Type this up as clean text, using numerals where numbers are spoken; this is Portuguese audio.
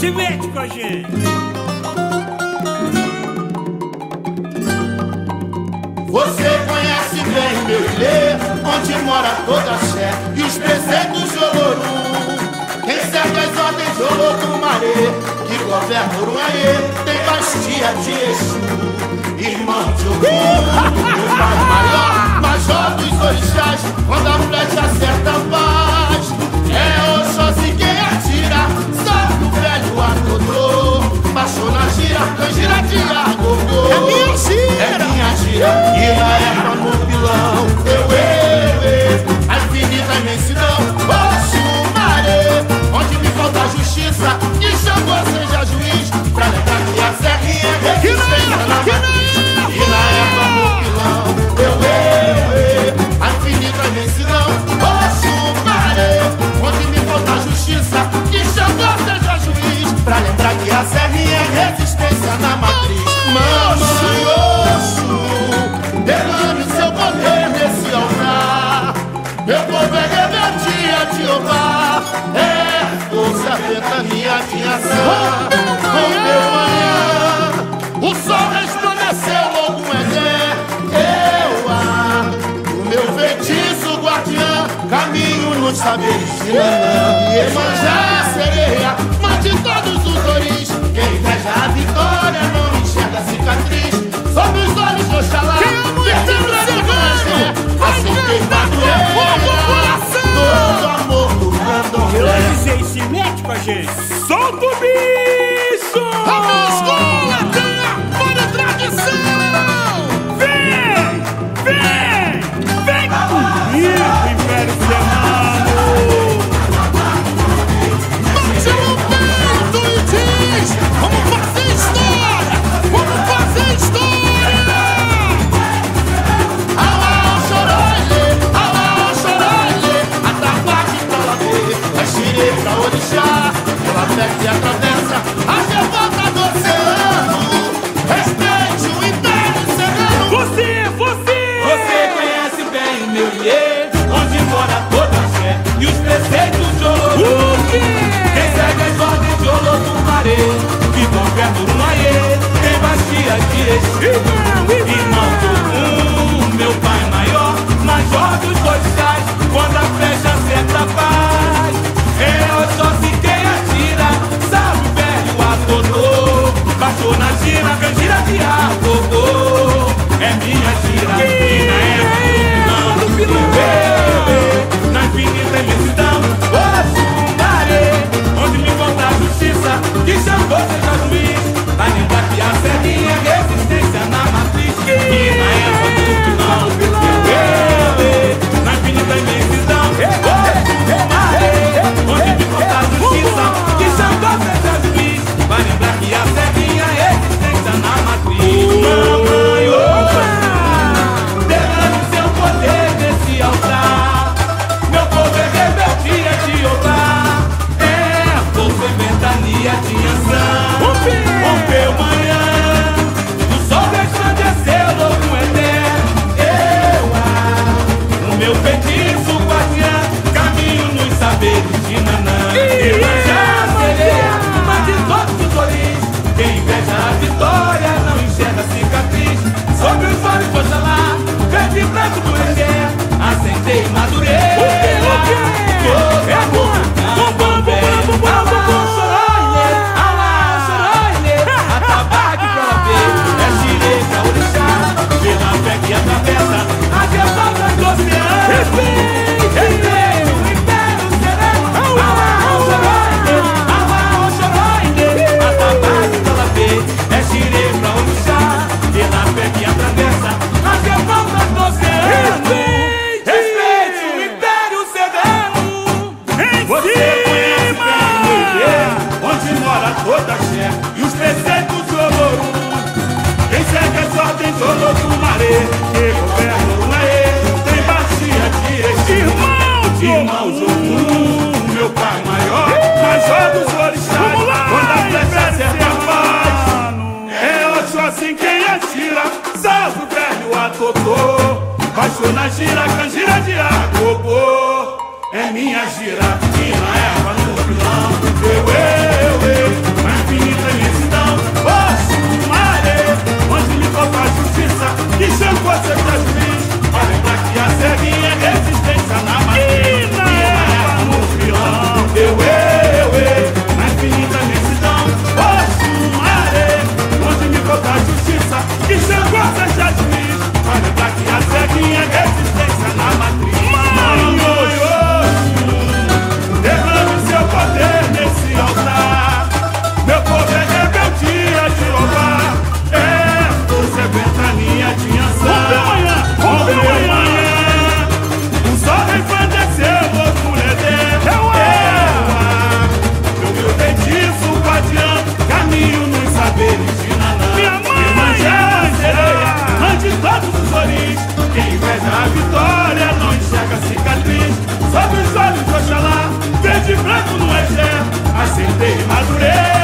Se mete com a gente. Você conhece bem meu ilê, onde mora toda a Xé e os preceitos de Olorum. Quem segue as ordens de Olotumaré, que governa Urunhaê, tem Bastia de Exu, irmão de Ogum, o pai maior, major dos orixás. Quando a flecha acerta a paz, é Oxóssi quem atira. Salve o velho Atodô, Machona gira, Canjira de Agogô. É minha gira, e na erva no pilão. A infinita imensidão, Oxumaré, onde me falta justiça, que Xangô seja juiz, pra lembrar que a serrinha é resistência na matriz. E na erva no pilão, a infinita imensidão, Oxumaré, onde me falta justiça, que Xangô seja juiz, pra lembrar que a serrinha é resistência na matriz. Mamãe Oxu, derrame o seu poder nesse altar. Meu povo é rebeldia de Jeová, é força, ventania de ação. Rompeu manhã, o sol resplandeceu logo um Edé. O meu feitiço guardião, caminho nos saberes de Nanã. Iemanjá, sereia, mate todos os oris. Quem inveja a vitória não enxerga a cicatriz. Sob os olhos do Oxalá, vertendo a vergonha, assim queimado todo amor do candomblé. Eu avisei, se mete com a gente. Solta o bicho! A minha escola tem amor e tradição. Vem! Ih, Império Flemado! Bate no peito e diz: vamos fazer história! Vamos fazer história! Alá, Oxorolê, atabaque pra lá ver. É xirê pra orixá, ela pega e atravessa a revolta do oceano. Respeite o império serrano. Você conhece bem o meu iê, onde mora toda a Xé e os preceitos de Olorum. Quem segue as ordens de Olotumaré, que governa Urunhaê, tem Bastia de Exu, irmão de Ogum, meu pai maior, major dos orixás. Quando a flecha acerta a paz, é Oxóssi quem atira. Salve o velho Atodô, Machona gira, Canjira de Agogô. É minha gira, e na erva no pilão, na infinita imensidão, Oxumaré, onde me falta a justiça, que Xangô seja juiz, pra lembrar que a serrinha é resistência na matriz. E na erva no pilão, na infinita imensidão, Oxumaré, onde me falta a justiça, que Xangô seja juiz, pra lembrar que a serrinha é resistência na matriz. Mamãe Oxu, derrame seu poder nesse altar. Meu povo é rebeldia de Jeová, é força e ventania de ação. Rompeu manhã, o sol resplandeceu logo um Edé. O meu feitiço guardião, caminho nos saberes de Nanã. Iemanjá, sereia, mate todos os oris. Quem inveja a vitória não enxerga a cicatriz. Sobre os olhos do Oxalá, verde e branco do Edé, acendei madureira. Atabaque pra lá ver, é xirê pra orixá, pela fé que atravessa as revoltas do oceano. Respeite o império sereno. Alá, Oxorolê, atabaque pra lá ver, é xirê pra orixá, pela fé que atravessa as revoltas do oceano. Respeite o império sereno. Você conhece bem o ilê, onde mora toda a Xé e os preceitos de Olorum. Quem segue as ordens de Olotumaré, que governa Urunhaê, tem Bastia de Exu, irmão de Ogum, meu pai maior, major dos orixás. Quando a flecha acerta a paz, é Oxóssi quem atira. Salve o velho Atodô, Machona gira, Canjira de Agogô. É minha gira, e na erva no pilão. acertei Madureira.